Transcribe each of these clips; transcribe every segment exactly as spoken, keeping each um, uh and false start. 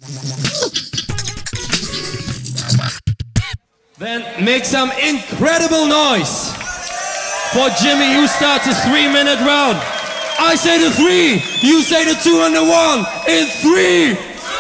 Then make some incredible noise for Dgymie, who starts his three-minute round. I say the three, you say the two and the one. In three,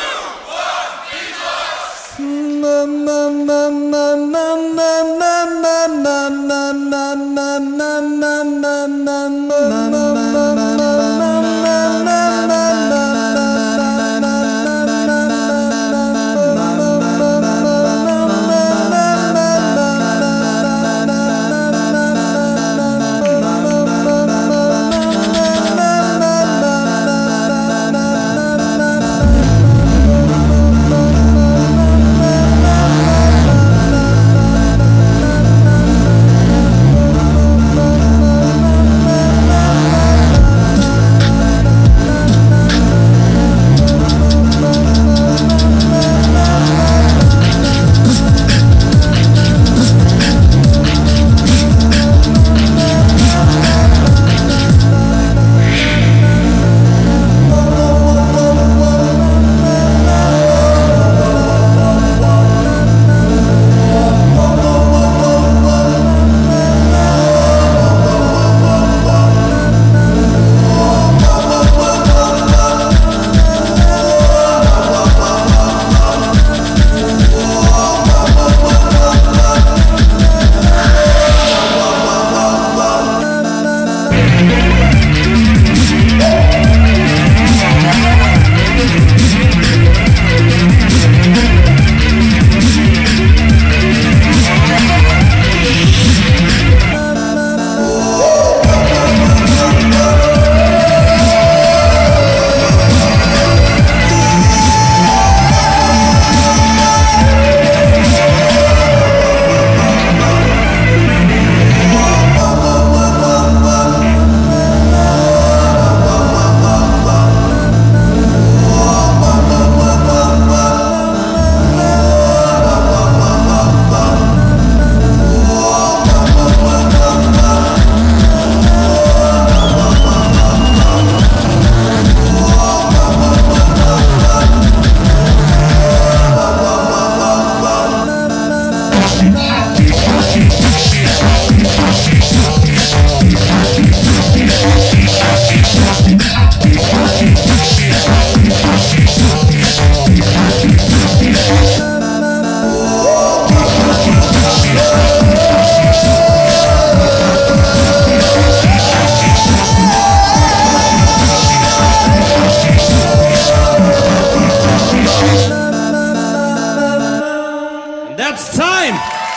that's time.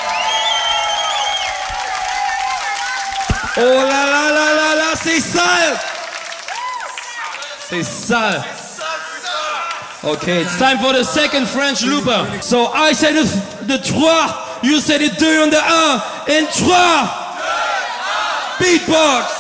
Oh la la la la la, c'est sale. C'est sale. Okay, it's time for the second French looper. So I say the, the trois, you say the deux and the un, and trois. Beatbox.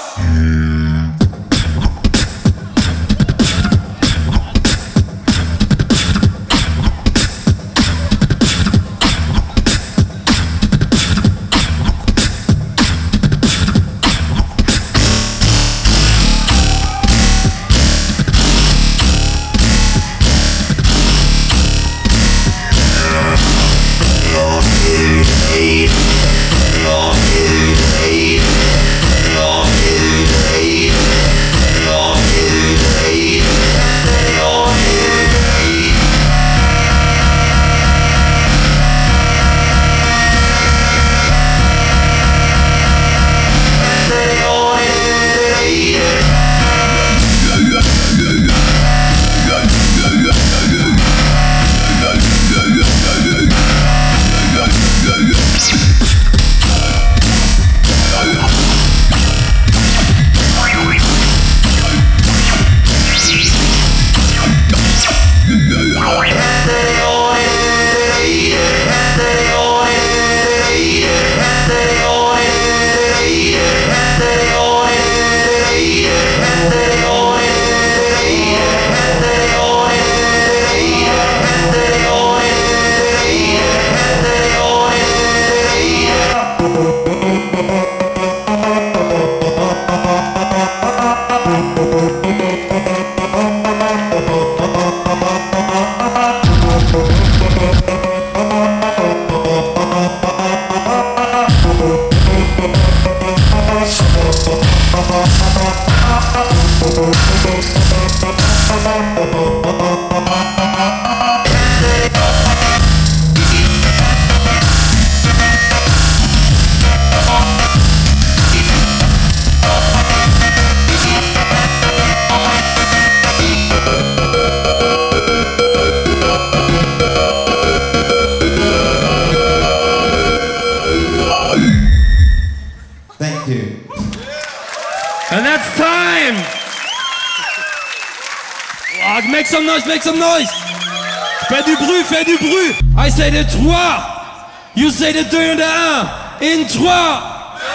make some noise, make some noise. Fais du bruit, fais du bruit. I say the trois. You say the deux and the un. In trois.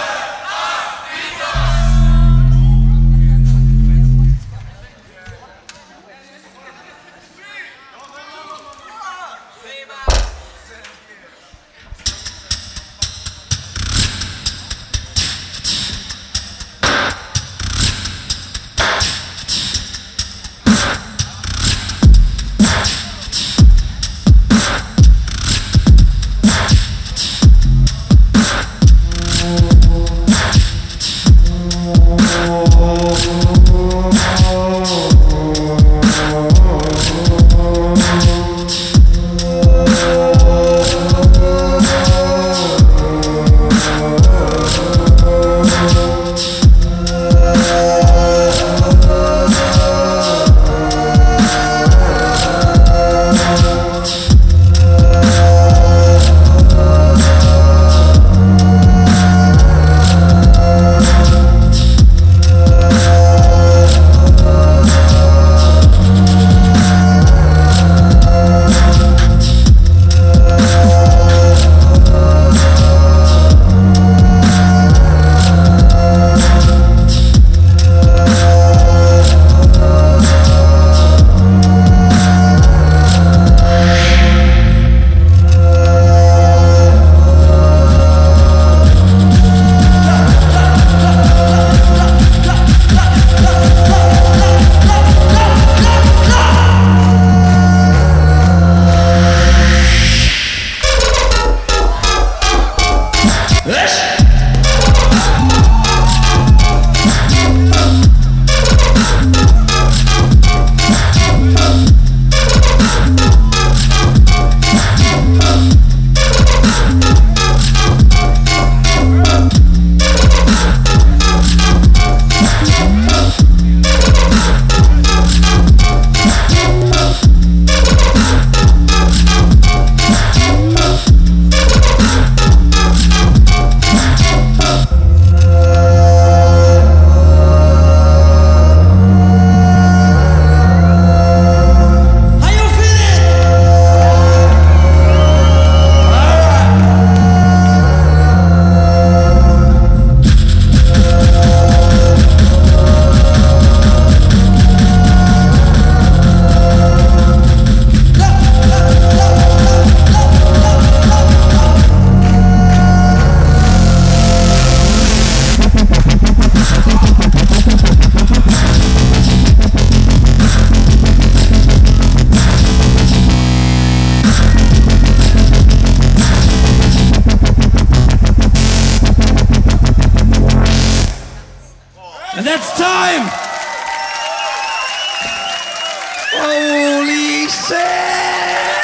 And that's time! Holy shit!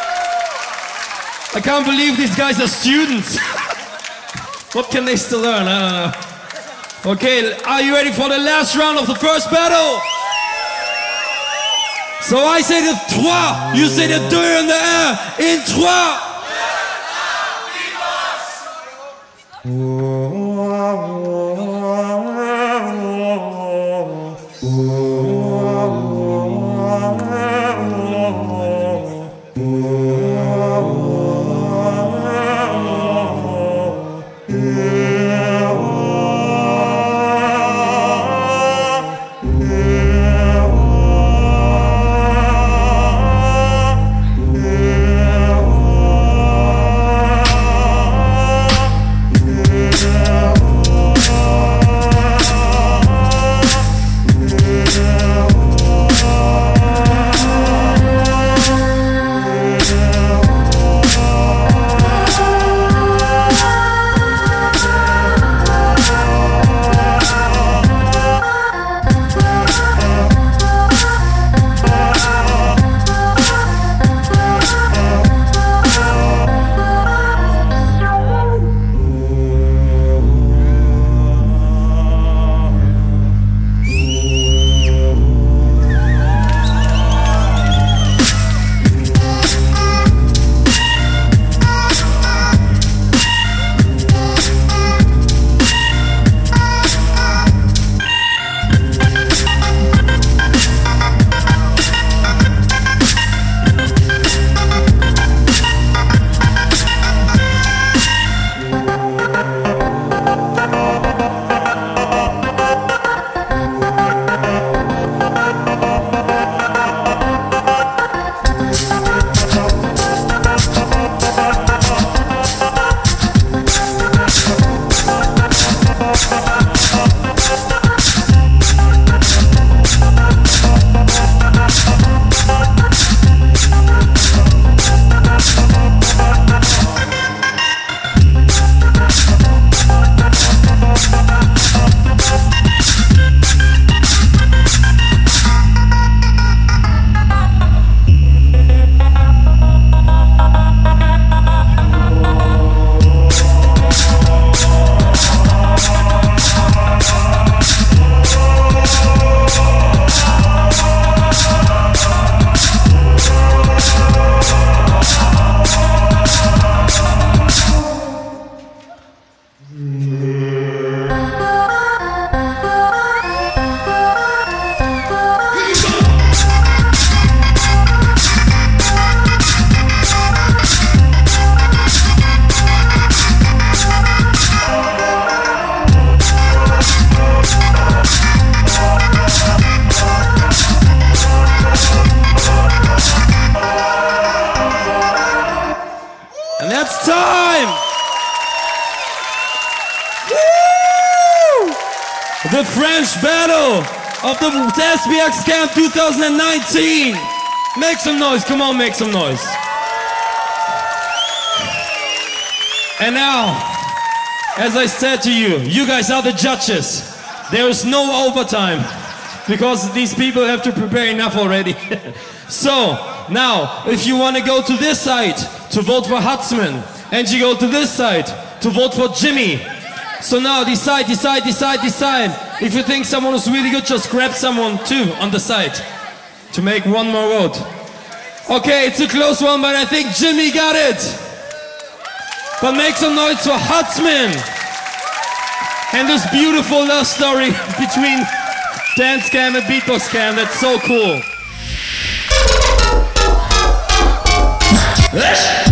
I can't believe these guys are students. What can they still learn? I don't know. Okay, are you ready for the last round of the first battle? So I say the trois, you say the deux and the un. In trois! time! Woo! The French battle of the S B X Camp two thousand nineteen. Make some noise, come on, make some noise. And now, as I said to you, you guys are the judges. There is no overtime because these people have to prepare enough already. So, now, if you want to go to this side to vote for HUTSMAN, and you go to this side to vote for Dgymie. So now, decide, decide, decide, decide. If you think someone is really good, just grab someone too on the side to make one more vote. Okay, it's a close one, but I think Dgymie got it. But make some noise for HUTSMAN and this beautiful love story between dance cam and beatbox cam. That's so cool.